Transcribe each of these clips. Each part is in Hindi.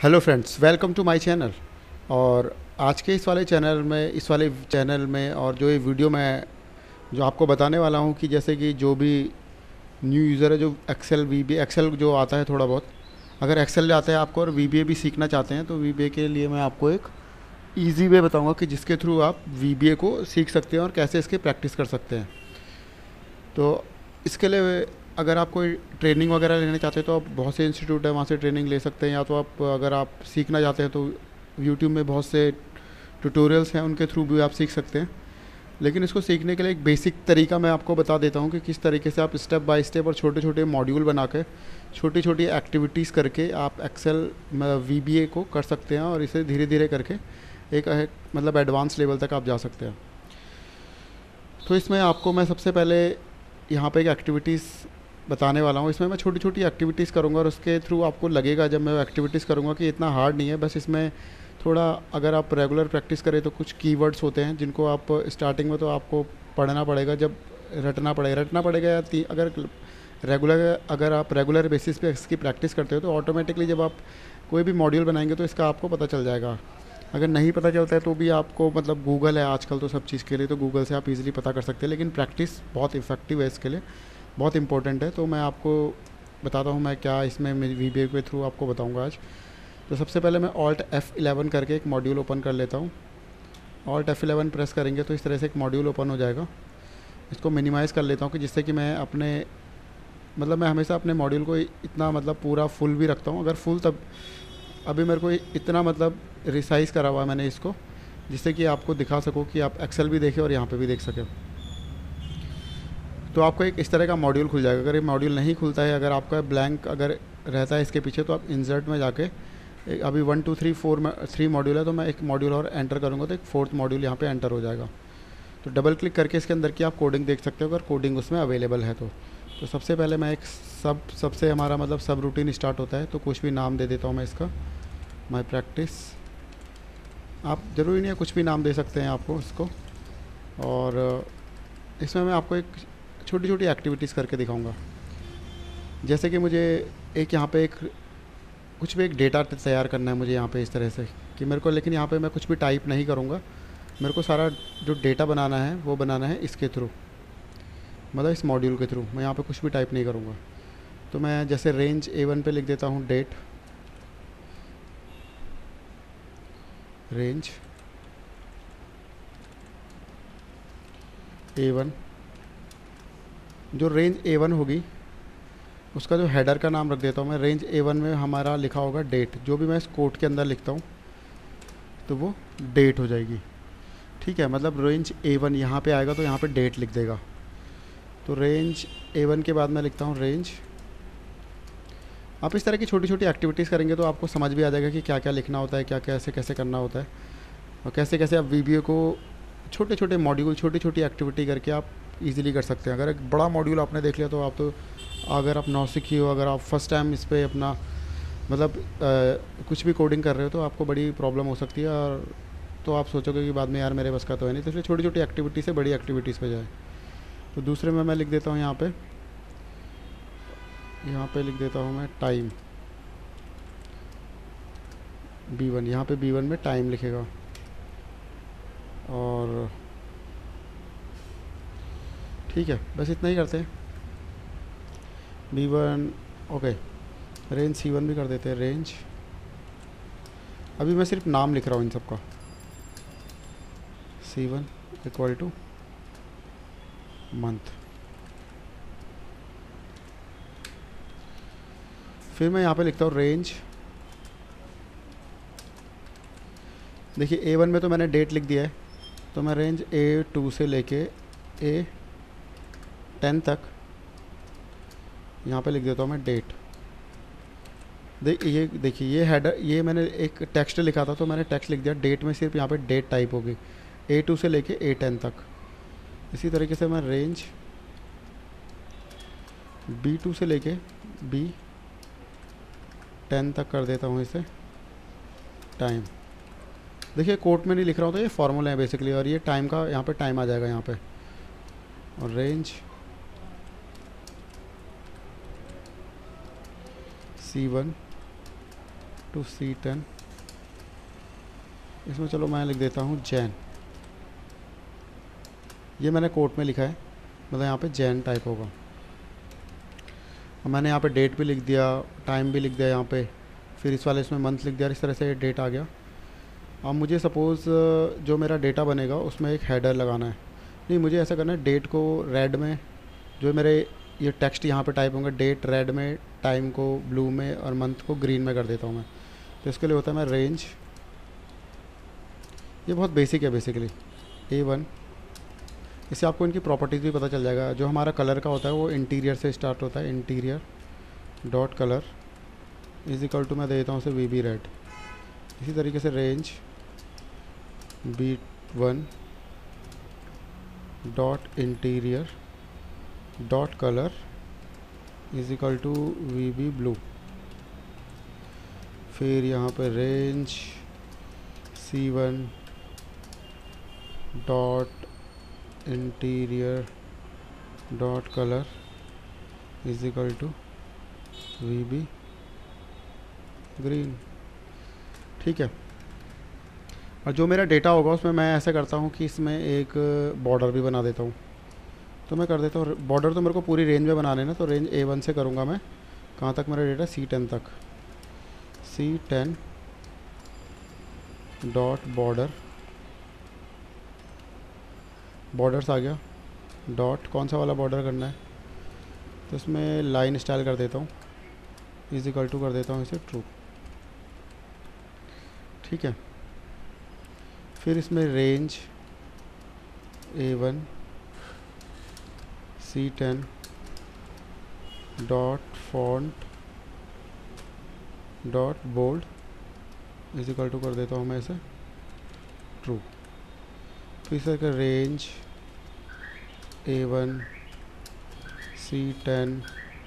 Hello friends, welcome to my channel. और आज के इस वाले चैनल में और जो ये वीडियो मैं जो आपको बताने वाला हूँ कि जैसे कि जो भी न्यू यूज़र है जो एक्सेल जो आता है थोड़ा बहुत, अगर एक्सेल आता है आपको और वीबीए भी सीखना चाहते हैं तो वीबीए के लिए मैं आपको एक इजी वे बताऊंगा कि जिसके थ्रू आप वीबीए को सीख सकते हैं और कैसे इसकी प्रैक्टिस कर सकते हैं। तो इसके लिए अगर आप कोई ट्रेनिंग वगैरह लेना चाहते हैं तो आप बहुत से इंस्टीट्यूट है वहाँ से ट्रेनिंग ले सकते हैं, या तो आप अगर आप सीखना चाहते हैं तो यूट्यूब में बहुत से ट्यूटोरियल्स हैं, उनके थ्रू भी आप सीख सकते हैं। लेकिन इसको सीखने के लिए एक बेसिक तरीका मैं आपको बता देता हूँ कि किस तरीके से आप स्टेप बाय स्टेप और छोटे छोटे मॉड्यूल बना के छोटी छोटी एक्टिविटीज़ करके आप एक्सेल वीबीए को कर सकते हैं और इसे धीरे धीरे करके मतलब एडवांस लेवल तक आप जा सकते हैं। तो इसमें आपको मैं सबसे पहले यहाँ पे एक एक्टिविटीज़ बताने वाला हूँ। इसमें मैं छोटी छोटी एक्टिविटीज़ करूँगा और उसके थ्रू आपको लगेगा जब मैं एक्टिविटीज़ करूँगा कि इतना हार्ड नहीं है। बस इसमें थोड़ा अगर आप रेगुलर प्रैक्टिस करें तो कुछ कीवर्ड्स होते हैं जिनको आप स्टार्टिंग में तो आपको पढ़ना पड़ेगा, जब रटना पड़ेगा अगर आप रेगुलर बेसिस पे इसकी प्रैक्टिस करते हो तो ऑटोमेटिकली जब आप कोई भी मॉड्यूल बनाएंगे तो इसका आपको पता चल जाएगा। अगर नहीं पता चलता है तो भी आपको मतलब गूगल है आजकल तो सब चीज़ के लिए, तो गूगल से आप इजीली पता कर सकते हैं। लेकिन प्रैक्टिस बहुत इफ़ेक्टिव है इसके लिए, बहुत इंपॉर्टेंट है। तो मैं आपको बताता हूँ मैं क्या इसमें मेरी वीडियो के थ्रू आपको बताऊँगा आज। तो सबसे पहले मैं ऑल्ट F11 करके एक मॉड्यूल ओपन कर लेता हूँ। ऑल्ट F11 प्रेस करेंगे तो इस तरह से एक मॉड्यूल ओपन हो जाएगा। इसको मिनिमाइज़ कर लेता हूँ कि जिससे कि मैं हमेशा अपने मॉड्यूल को इतना मतलब पूरा फुल भी रखता हूँ। अगर फुल तब अभी मेरे को इतना मतलब रिसाइज़ करा हुआ है मैंने इसको, जिससे कि आपको दिखा सकूँ कि आप एक्सेल भी देखें और यहाँ पे भी देख सकें। तो आपको एक इस तरह का मॉड्यूल खुल जाएगा। अगर ये मॉड्यूल नहीं खुलता है, अगर आपका ब्लैंक अगर रहता है इसके पीछे, तो आप इंसर्ट में जाके अभी 1 2 3 4 में 3 मॉड्यूल है तो मैं एक मॉड्यूल और एंटर करूँगा तो एक फोर्थ मॉड्यूल यहाँ पे एंटर हो जाएगा। तो डबल क्लिक करके इसके अंदर की आप कोडिंग देख सकते हो अगर कोडिंग उसमें अवेलेबल है तो सबसे पहले मैं एक सबसे हमारा मतलब सब रूटीन स्टार्ट होता है, तो कुछ भी नाम दे देता हूँ मैं इसका, माई प्रैक्टिस। आप ज़रूरी नहीं है, कुछ भी नाम दे सकते हैं आपको इसको। और इसमें मैं आपको एक छोटी छोटी एक्टिविटीज़ करके दिखाऊंगा। जैसे कि मुझे एक यहाँ पे कुछ भी एक डेटा तैयार करना है मुझे यहाँ पे इस तरह से कि मेरे को, लेकिन यहाँ पे मैं कुछ भी टाइप नहीं करूँगा। मेरे को सारा जो डेटा बनाना है वो बनाना है इसके थ्रू, मतलब इस मॉड्यूल के थ्रू। मैं यहाँ पे कुछ भी टाइप नहीं करूँगा। तो मैं जैसे रेंज A1 पे लिख देता हूँ डेट, रेंज A1। जो रेंज A1 होगी उसका जो हेडर का नाम रख देता हूँ मैं। रेंज A1 में हमारा लिखा होगा डेट, जो भी मैं इस कोड के अंदर लिखता हूँ तो वो डेट हो जाएगी। ठीक है, मतलब रेंज A1 यहाँ पे आएगा तो यहाँ पे डेट लिख देगा। तो रेंज A1 के बाद मैं लिखता हूँ रेंज। आप इस तरह की छोटी छोटी एक्टिविटीज़ करेंगे तो आपको समझ भी आ जाएगा कि क्या क्या लिखना होता है, क्या कैसे कैसे करना होता है, और कैसे कैसे आप वीडियो को छोटे छोटे मॉड्यूल छोटी छोटी एक्टिविटी करके आप इजीली कर सकते हैं। अगर एक बड़ा मॉड्यूल आपने देख लिया तो अगर आप नौसिखी हो, अगर आप फर्स्ट टाइम इस पर अपना मतलब कुछ भी कोडिंग कर रहे हो तो आपको बड़ी प्रॉब्लम हो सकती है, और तो आप सोचोगे कि बाद में यार मेरे बस का तो है नहीं। तो इसलिए छोटी छोटी एक्टिविटी से बड़ी एक्टिविटीज़ पे जाए। तो दूसरे में मैं लिख देता हूँ यहाँ पे लिख देता हूँ मैं टाइम B1। यहाँ पे B1 में टाइम लिखेगा। और ठीक है, बस इतना ही करते हैं। B1 ओके, रेंज C1 भी कर देते हैं। रेंज, अभी मैं सिर्फ नाम लिख रहा हूँ इन सबका। C1 equal two month. फिर मैं यहाँ पे लिखता हूँ रेंज। देखिए A1 में तो मैंने डेट लिख दिया है, तो मैं रेंज A2 से लेके A10 तक यहाँ पे लिख देता हूँ मैं डेट। देखिए ये हेडर, ये मैंने एक टेक्स्ट लिखा था तो मैंने टेक्स्ट लिख दिया डेट में, सिर्फ यहाँ पे डेट टाइप होगी A2 से लेके A10 तक। इसी तरीके से मैं रेंज B2 से लेके B10 तक कर देता हूँ इसे टाइम। देखिए कोट में नहीं लिख रहा हूँ तो ये फॉर्मूला है बेसिकली, और ये टाइम का यहाँ पे टाइम आ जाएगा यहाँ पे। और रेंज C1 टू C10, इसमें चलो मैं लिख देता हूँ जैन। ये मैंने कोट में लिखा है, मतलब यहाँ पे जैन टाइप होगा। और मैंने यहाँ पे डेट भी लिख दिया, टाइम भी लिख दिया यहाँ पे, फिर इस वाले इसमें मंथ लिख दिया, इस तरह से डेट आ गया। अब मुझे सपोज़ जो मेरा डेटा बनेगा उसमें एक हेडर लगाना है। नहीं, मुझे ऐसा करना है, डेट को रेड में, जो मेरे ये टेक्स्ट यहाँ पे टाइप होंगे, डेट रेड में, टाइम को ब्लू में और मंथ को ग्रीन में कर देता हूँ मैं। तो इसके लिए होता है मैं रेंज, ये बहुत बेसिक है बेसिकली, A1। इससे आपको इनकी प्रॉपर्टीज़ भी पता चल जाएगा। जो हमारा कलर का होता है वो इंटीरियर से स्टार्ट होता है, interior dot colour is equal to, मैं दे देता हूँ उसे VB रेड। इसी तरीके से range B1 dot interior dot colour is equal to VB blue. फिर यहाँ पे range C1 dot interior dot colour is equal to VB green. ठीक है। और जो मेरा डेटा होगा उसमें मैं ऐसा करता हूँ कि इसमें एक बॉर्डर भी बना देता हूँ। तो मैं कर देता हूँ बॉर्डर, तो मेरे को पूरी रेंज में बनाने ना, तो रेंज A1 से करूँगा मैं, कहाँ तक मेरा डेटा, C10 तक। C10 डॉट बॉर्डर, बॉर्डर्स आ गया, डॉट कौन सा वाला बॉर्डर करना है, तो इसमें लाइन स्टाइल कर देता हूँ, इज इक्वल टू कर देता हूँ इसे ट्रू। ठीक है। फिर इसमें range A1 C10 dot font dot bold is equal to कर देता हूँ मैं इसे ट्रू। फिर इसका range A1 C10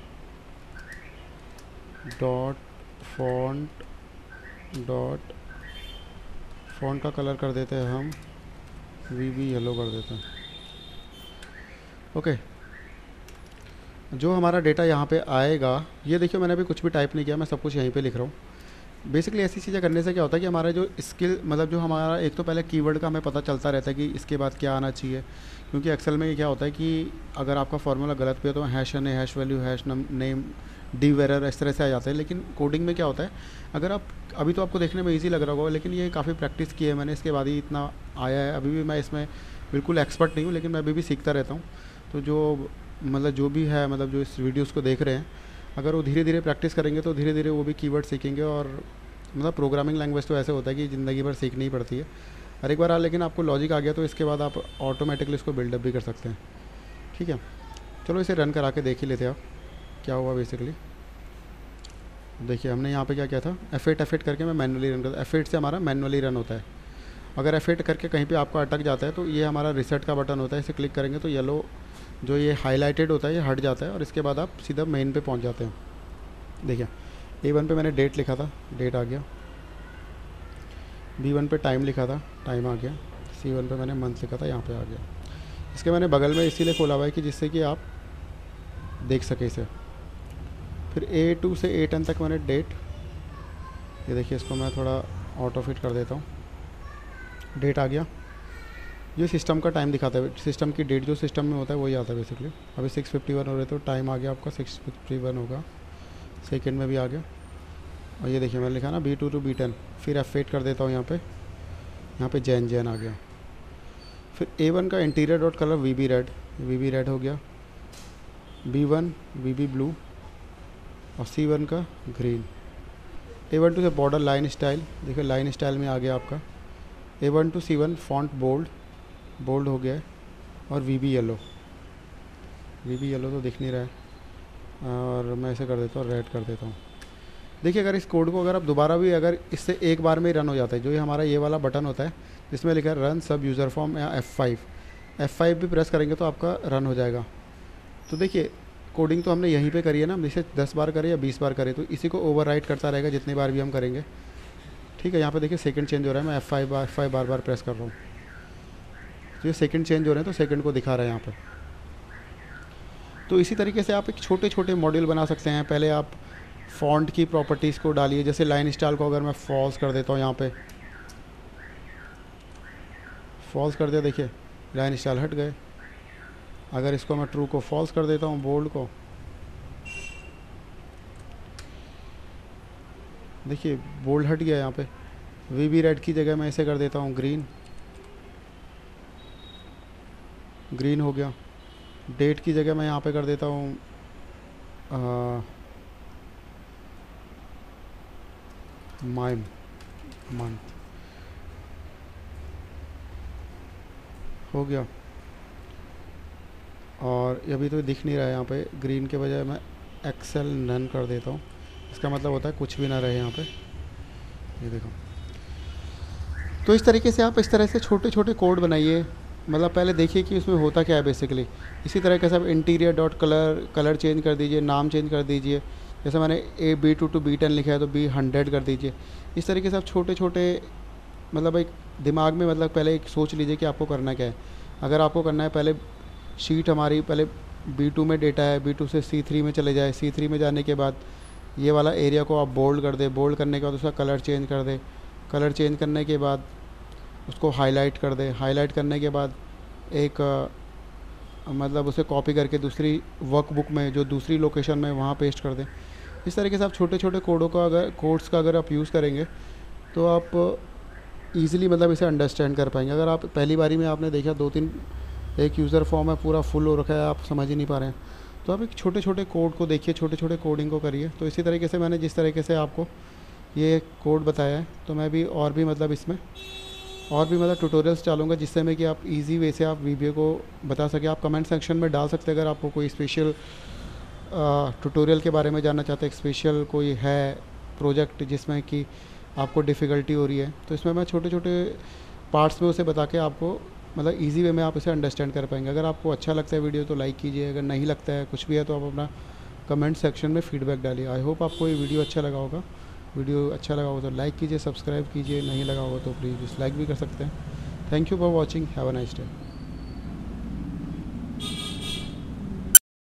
dot font dot, font का कलर कर देते हैं हम VB येलो कर देते हैं। ओके। जो हमारा डेटा यहाँ पे आएगा, ये देखिए मैंने अभी कुछ भी टाइप नहीं किया, मैं सब कुछ यहीं पे लिख रहा हूँ। बेसिकली ऐसी चीज़ें करने से क्या होता है कि हमारा जो स्किल, मतलब जो हमारा एक तो पहले कीवर्ड का हमें पता चलता रहता है कि इसके बाद क्या आना चाहिए। क्योंकि एक्सेल में क्या होता है कि अगर आपका फार्मूला गलत पे हो तो hash N A, hash value, hash name, div error, इस तरह से आ जाता है। लेकिन कोडिंग में क्या होता है, अगर आप अभी तो आपको देखने में इजी लग रहा होगा, लेकिन ये काफ़ी प्रैक्टिस की है मैंने, इसके बाद ही इतना आया है। अभी भी मैं इसमें बिल्कुल एक्सपर्ट नहीं हूँ, लेकिन मैं अभी भी सीखता रहता हूँ। तो जो मतलब जो भी है, मतलब जो इस वीडियोस को देख रहे हैं, अगर वो धीरे धीरे प्रैक्टिस करेंगे तो धीरे धीरे वो भी कीवर्ड सीखेंगे। और मतलब प्रोग्रामिंग लैंग्वेज तो ऐसे होता है कि ज़िंदगी भर सीखनी ही पड़ती है। हर एक बार लेकिन आपको लॉजिक आ गया तो इसके बाद आप ऑटोमेटिकली इसको बिल्डअप भी कर सकते हैं। ठीक है, चलो इसे रन करा के देख ही लेते हैं आप क्या हुआ। बेसिकली देखिए हमने यहाँ पे क्या किया था, F8 करके मैं मैनुअली रन करता, F8 से हमारा मैनुअली रन होता है। अगर F8 करके कहीं पे आपका अटक जाता है तो ये हमारा रिसेट का बटन होता है, इसे क्लिक करेंगे तो येलो जो ये हाईलाइटेड होता है ये हट जाता है और इसके बाद आप सीधा मेन पे पहुँच जाते हैं। देखिए A1 पे मैंने डेट लिखा था, डेट आ गया। B1 पे टाइम लिखा था, टाइम आ गया। C1 पे मैंने मंथ लिखा था, यहाँ पे आ गया। इसके मैंने बगल में इसीलिए खोला हुआ है कि जिससे कि आप देख सकें इसे। फिर A2 से A10 तक मैंने डेट, ये देखिए इसको मैं थोड़ा ऑटो फिट कर देता हूँ। डेट आ गया, ये सिस्टम का टाइम दिखाता है, सिस्टम की डेट जो सिस्टम में होता है वही आता है बेसिकली। अभी 6:51 हो रहे तो टाइम आ गया आपका 6:51 होगा, सेकंड में भी आ गया। और ये देखिए मैंने लिखा ना B2 to B10, फिर F8 कर देता हूँ यहाँ पे जैन आ गया। फिर A1 का interior dot colour VB red हो गया। B1 VB ब्लू और C1 का ग्रीन। A1 to से बॉर्डर लाइन स्टाइल, देखिए लाइन स्टाइल में आ गया आपका। A1 to C1 font bold हो गया है। और VB येलो तो दिख नहीं रहा है और मैं इसे कर देता हूँ रेड कर देता हूँ। देखिए अगर इस कोड को अगर आप दोबारा भी, अगर इससे एक बार में ही रन हो जाता है, जो ये हमारा ये वाला बटन होता है जिसमें लिखा है रन सब यूज़र फॉर्म या F5 भी प्रेस करेंगे तो आपका रन हो जाएगा। तो देखिए कोडिंग तो हमने यहीं पे करी है ना, जैसे 10 बार करें या 20 बार करें तो इसी को ओवरराइट करता रहेगा जितनी बार भी हम करेंगे। ठीक है, यहाँ पे देखिए सेकंड चेंज हो रहा है, मैं F5 बार प्रेस कर रहा हूँ तो ये सेकंड चेंज हो रहे हैं, तो सेकंड को दिखा रहा है यहाँ पर। तो इसी तरीके से आप एक छोटे छोटे मॉड्यूल बना सकते हैं। पहले आप फ़ॉन्ट की प्रॉपर्टीज़ को डालिए। जैसे लाइन स्टाइल को अगर मैं फॉल्स कर देता हूँ, यहाँ पे फॉल्स कर दिया, देखिए लाइन स्टाइल हट गए। अगर इसको मैं ट्रू को फॉल्स कर देता हूँ, बोल्ड को, देखिए बोल्ड हट गया यहाँ पे। वीबी रेड की जगह मैं इसे कर देता हूँ ग्रीन, ग्रीन हो गया। डेट की जगह मैं यहाँ पे कर देता हूँ माइम मंथ, हो गया। और अभी तो दिख नहीं रहा है यहाँ पे, ग्रीन के बजाय मैं एक्सेल नन कर देता हूँ। इसका मतलब होता है कुछ भी ना रहे यहाँ पे, ये देखो। तो इस तरीके से आप इस तरह से छोटे छोटे कोड बनाइए। मतलब पहले देखिए कि उसमें होता क्या है बेसिकली। इसी तरह से आप interior dot colour, colour change कर दीजिए, नाम चेंज कर दीजिए। जैसे मैंने B2 to B10 लिखा है तो B100 कर दीजिए। इस तरीके से आप छोटे छोटे, मतलब एक दिमाग में, मतलब पहले एक सोच लीजिए कि आपको करना क्या है। अगर आपको करना है, पहले शीट हमारी पहले B2 में डेटा है, B2 से C3 में चले जाए, C3 में जाने के बाद ये वाला एरिया को आप बोल्ड कर दे, बोल्ड करने के बाद उसका कलर चेंज कर दे, कलर चेंज करने के बाद उसको हाईलाइट कर दे, हाईलाइट करने के बाद एक मतलब उसे कॉपी करके दूसरी वर्कबुक में, जो दूसरी लोकेशन में, वहाँ पेस्ट कर दें। इस तरीके से आप छोटे छोटे कोड्स का अगर आप यूज़ करेंगे तो आप ईज़िली मतलब इसे अंडरस्टैंड कर पाएंगे। अगर आप पहली बारी में आपने देखा 2-3 एक यूज़र फॉर्म है पूरा फुल हो रखा है, आप समझ ही नहीं पा रहे हैं, तो आप एक छोटे छोटे कोड को देखिए, छोटे छोटे कोडिंग को करिए। तो इसी तरीके से मैंने जिस तरीके से आपको ये कोड बताया है, तो मैं भी और भी मतलब इसमें और भी मतलब ट्यूटोरियल्स डालूंगा, जिससे मैं कि आप इजी वे से आप वीबीए को बता सकें। आप कमेंट सेक्शन में डाल सकते हैं अगर आपको कोई स्पेशल ट्यूटोरियल के बारे में जानना चाहते हैं, स्पेशल कोई है प्रोजेक्ट जिसमें कि आपको डिफ़िकल्टी हो रही है, तो इसमें मैं छोटे छोटे पार्ट्स में उसे बता के आपको मतलब इजी वे में आप इसे अंडरस्टैंड कर पाएंगे। अगर आपको अच्छा लगता है वीडियो तो लाइक कीजिए, अगर नहीं लगता है कुछ भी है तो आप अपना कमेंट सेक्शन में फीडबैक डालिए। आई होप आपको ये वीडियो अच्छा लगा होगा। वीडियो अच्छा लगा होगा तो लाइक कीजिए, सब्सक्राइब कीजिए, नहीं लगा होगा तो प्लीज़ डिसलाइक भी कर सकते हैं। Thank you for watching, have a nice day.